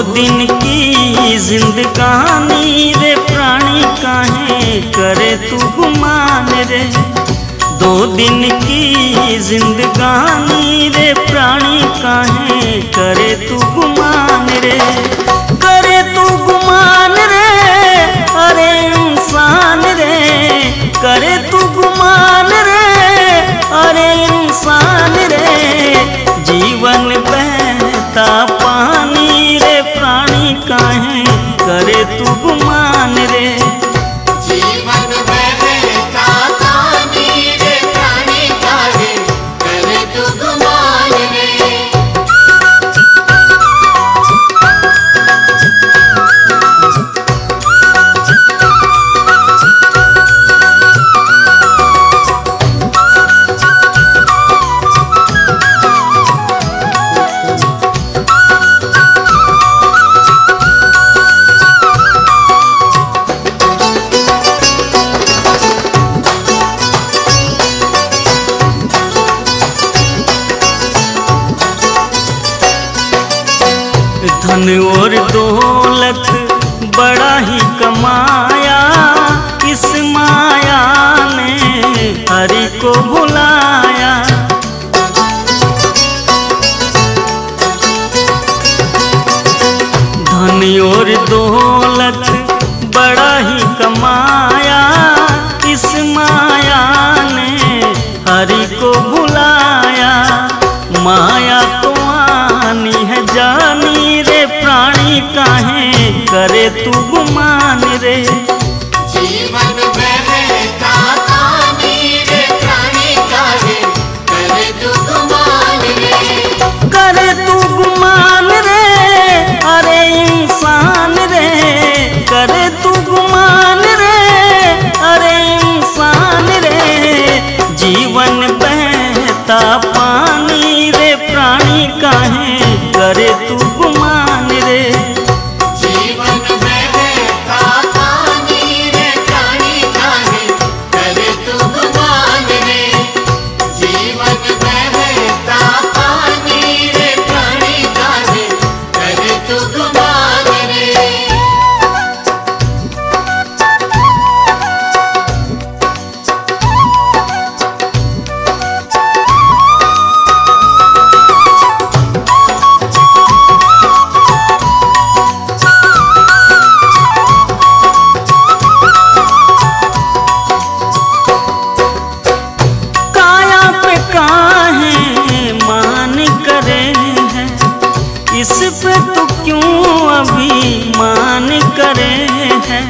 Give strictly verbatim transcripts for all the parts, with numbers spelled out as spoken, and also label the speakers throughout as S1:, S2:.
S1: दिन की जिंदगानी रे प्राणी काहे करे तू गुमान रे। दो दिन की जिंदगानी रे प्राणी काहे करे तू गुमान रे। करे तू गुमान रे अरे इंसान रे, करे तू गुमान रे अरे इंसान रे। जीवन बहता पानी रे प्राणी काहे करे तू गुमान रे।
S2: जीवन बहता पानी रे प्राणी काहे करे तू गुमान रे।
S1: धन और दौलत बड़ा ही कमाया, इस माया ने हरि को भुलाया। धन और दौलत बड़ा ही कमाया, इस माया ने हरि को भुलाया। माया तो आनी है जानी रे प्राणी काहे करे तू गुमान रे।
S2: जीवन बहता पानी रे प्राणी काहे करे तू गुमान रे।
S1: करे तू गुमान रे अरे इंसान रे, करे तू गुमान रे अरे इंसान रे। जीवन बहता पानी रे प्राणी काहे करे तू गुमान रे।
S2: जीवन बहता पानी रे प्राणी काहे करे तू गुमान रे। जीवन बहता पानी रे प्राणी काहे करे तू गुमान रे।
S1: इस पे तू क्यों अभिमान करे है।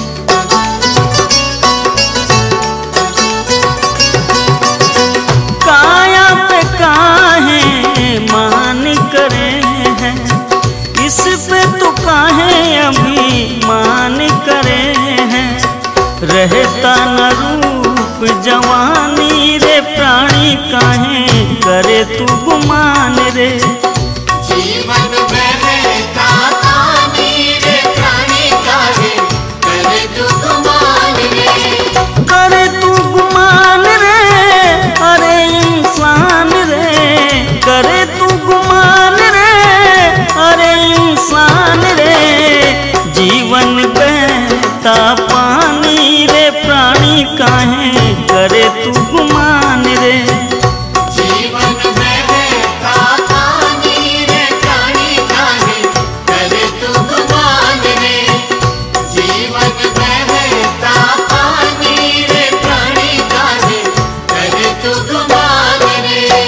S1: काया पे काहे मान करे है, इस पे तू काहे अभिमान करे है। रहता न रूप जवानी रे प्राणी काहे करे तू गुमान रे।
S2: जीवन बहता पानी रे प्राणी काहे करे तू गुमान रे।
S1: करे तू गुमान रे अरे इंसान रे, करे तू गुमान रे अरे इंसान रे। जीवन बहता पानी रे प्राणी काहे करे तू गुमान रे।
S2: जीवन बहता पानी रे प्राणी काहे करे तू गुमान रे। जीवन बहता पानी रे प्राणी काहे करे तू गुमान रे।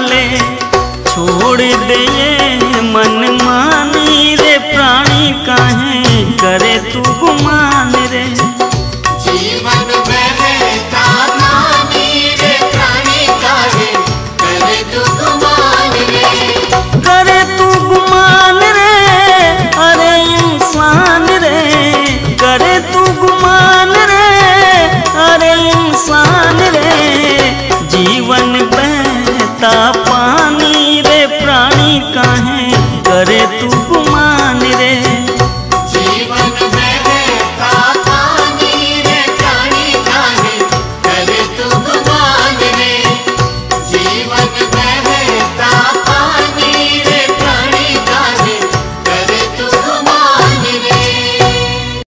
S1: ले छोड़ दे ये